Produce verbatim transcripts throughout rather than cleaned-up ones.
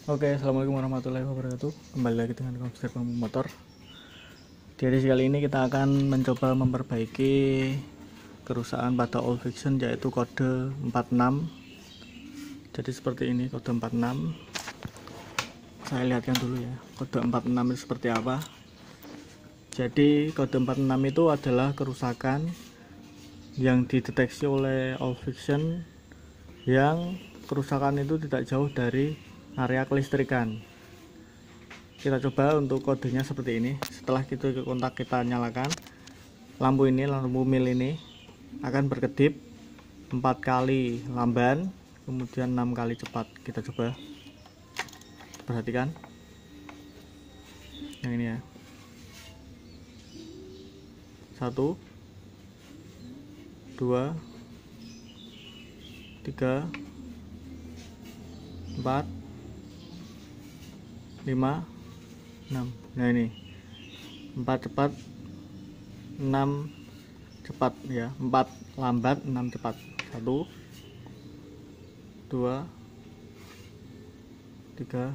Oke, assalamualaikum warahmatullahi wabarakatuh. Kembali lagi dengan Komputer Pembantu Motor. Di edisi kali ini kita akan mencoba memperbaiki kerusakan pada old fiction, yaitu kode empat puluh enam. Jadi seperti ini kode empat puluh enam. Saya lihatkan dulu ya, kode empat puluh enam itu seperti apa. Jadi kode empat puluh enam itu adalah kerusakan yang dideteksi oleh old fiction, yang kerusakan itu tidak jauh dari area kelistrikan. Kita coba untuk kodenya seperti ini. Setelah kita ke kontak kita nyalakan, lampu ini, lampu mil ini akan berkedip empat kali lamban, kemudian enam kali cepat. Kita coba, perhatikan yang ini ya. Satu, dua, tiga, empat, lima, enam. Nah ini empat cepat, enam cepat ya. Empat lambat, enam cepat. Satu, dua, tiga,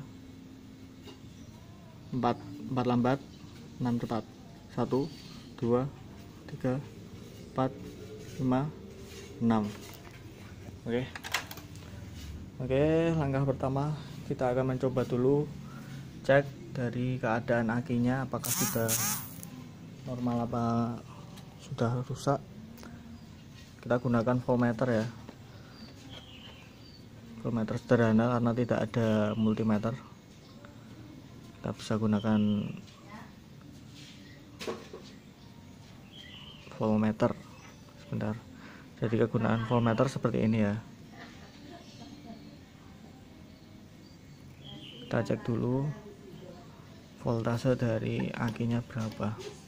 empat. Empat lambat, enam cepat. Satu, dua, tiga, empat, lima, enam. Oke. Oke, langkah pertama kita akan mencoba dulu cek dari keadaan akinya, apakah sudah normal apa sudah rusak. Kita gunakan voltmeter ya, voltmeter sederhana karena tidak ada multimeter. Kita bisa gunakan voltmeter. Sebentar, jadi kegunaan voltmeter seperti ini ya. Kita cek dulu voltase dari akinya berapa.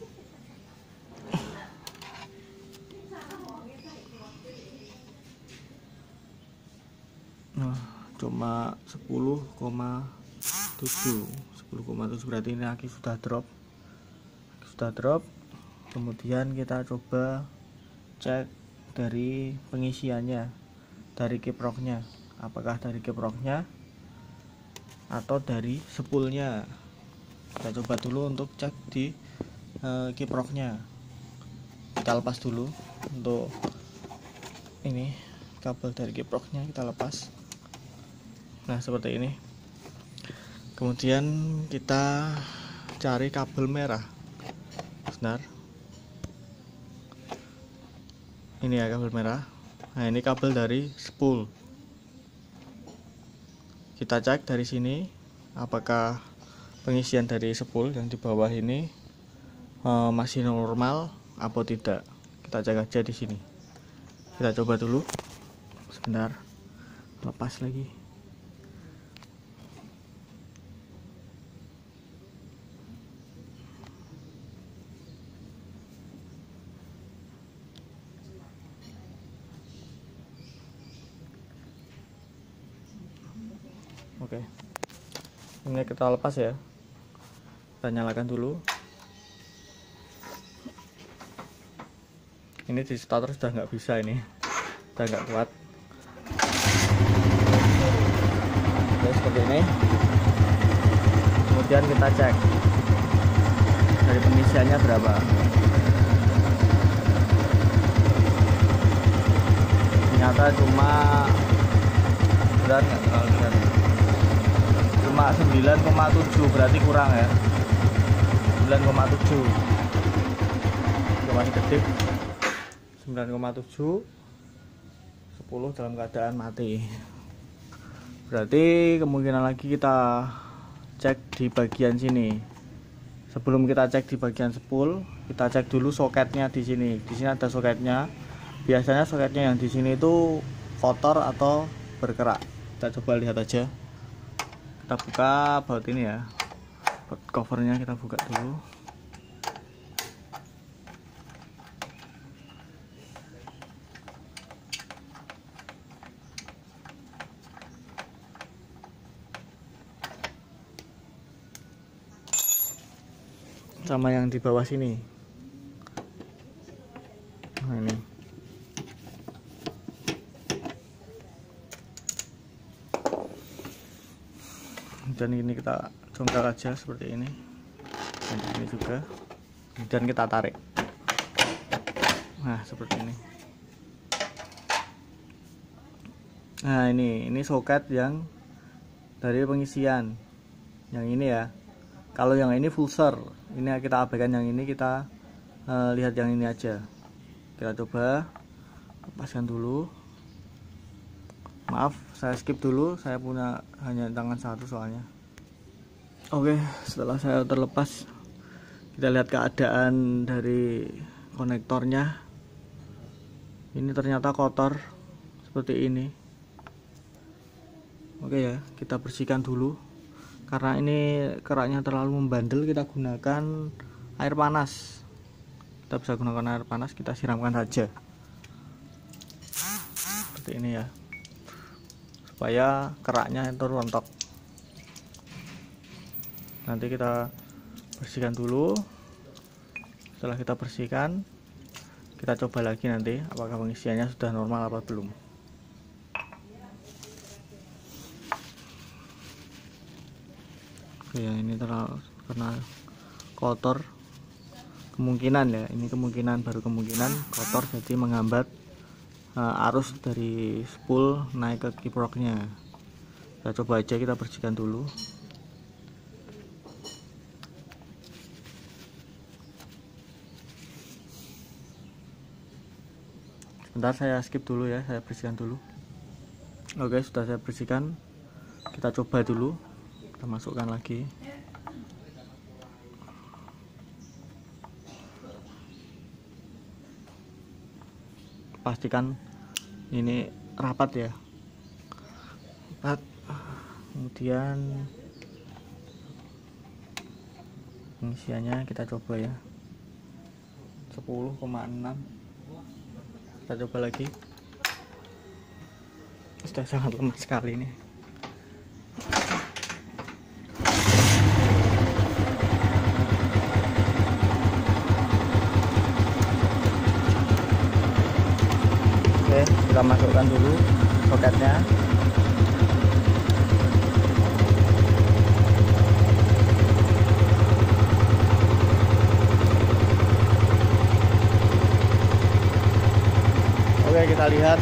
Nah, cuma sepuluh koma tujuh. sepuluh koma tujuh berarti ini aki sudah drop. Sudah drop. Kemudian kita coba cek dari pengisiannya, dari kiproknya. Apakah dari kiproknya atau dari spoolnya. Kita coba dulu untuk cek di e, kiproknya. Kita lepas dulu untuk ini kabel dari kiproknya, kita lepas. Nah seperti ini. Kemudian kita cari kabel merah. Benar, ini ya kabel merah. Nah ini kabel dari spool. Kita cek dari sini apakah pengisian dari spool yang di bawah ini e, masih normal atau tidak. Kita cek aja di sini. Kita coba dulu. Sebentar, lepas lagi. Oke, ini kita lepas ya. Kita nyalakan dulu. Ini di starter sudah nggak bisa, ini sudah nggak kuat. Oke, seperti ini. Kemudian kita cek dari pengisiannya berapa. Ternyata cuma berat, nggak terlalu berat, cuma sembilan koma tujuh, berarti kurang ya. Sembilan koma tujuh masih gede. Sembilan koma tujuh, sepuluh dalam keadaan mati. Berarti kemungkinan lagi kita cek di bagian sini. Sebelum kita cek di bagian spool, kita cek dulu soketnya di sini. Di sini ada soketnya. Biasanya soketnya yang di sini itu kotor atau berkerak. Kita coba lihat aja. Kita buka baut ini ya, baut covernya kita buka dulu. Sama yang di bawah sini. Nah ini. kemudian ini kita jongkal aja seperti ini, dan ini juga, kemudian kita tarik. Nah seperti ini. Nah ini ini soket yang dari pengisian yang ini ya. Kalau yang ini full ser, ini kita abaikan yang ini, kita uh, lihat yang ini aja. Kita coba lepaskan dulu. Maaf saya skip dulu, saya punya hanya tangan satu soalnya. Oke, setelah saya terlepas, kita lihat keadaan dari konektornya. Ini ternyata kotor seperti ini. Oke ya, kita bersihkan dulu. Karena ini keraknya terlalu membandel, kita gunakan air panas. Kita bisa gunakan air panas, kita siramkan saja seperti ini ya, supaya keraknya itu rontok. Nanti kita bersihkan dulu. Setelah kita bersihkan, kita coba lagi nanti apakah pengisiannya sudah normal apa belum. Oke ya, ini terlalu karena kotor, kemungkinan ya, ini kemungkinan baru kemungkinan kotor, jadi menghambat uh, arus dari spool naik ke kiproknya. Kita coba aja, kita bersihkan dulu. Sebentar saya skip dulu ya, saya bersihkan dulu. Oke, sudah saya bersihkan. Kita coba dulu, kita masukkan lagi. Pastikan ini rapat ya, rapat. Kemudian pengisiannya kita coba ya, sepuluh koma enam. Kita coba lagi. Sudah sangat lemah sekali ini. Oke, kita masukkan dulu soketnya. Oke, kita lihat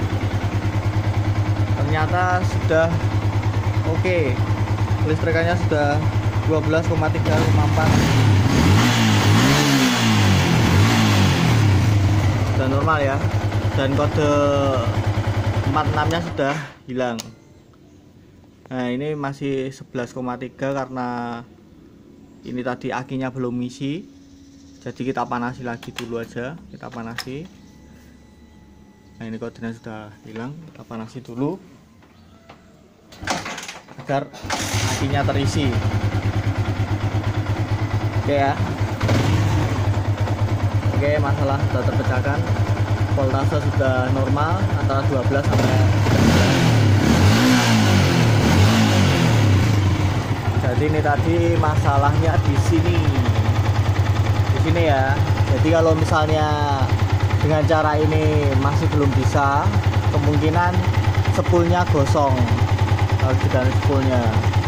ternyata sudah oke. Okay. Listrikannya sudah dua belas koma tiga lima empat. Sudah normal ya. Dan kode empat puluh enam nya sudah hilang. Nah, ini masih sebelas koma tiga karena ini tadi akinya belum ngisi. Jadi kita panasi lagi dulu aja, kita panasi. Nah, ini kodenya sudah hilang, kita panasi dulu agar akinya terisi. Oke ya. Oke, masalah sudah terpecahkan. Voltase sudah normal antara dua belas sampai. Jadi ini tadi masalahnya di sini. Di sini ya. Jadi kalau misalnya dengan cara ini masih belum bisa, kemungkinan spoolnya gosong kalau di dalam spoolnya.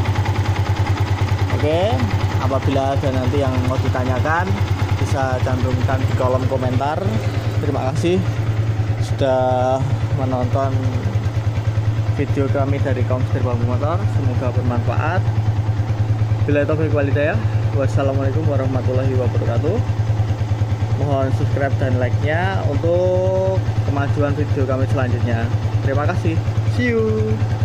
Oke, apabila ada nanti yang mau ditanyakan, bisa cantumkan di kolom komentar. Terima kasih sudah menonton video kami dari Kaum Setir Bambu Motor. Semoga bermanfaat. Bila taufiq wal hidayah. Wassalamualaikum warahmatullahi wabarakatuh. Mohon subscribe dan like-nya untuk kemajuan video kami selanjutnya. Terima kasih. See you.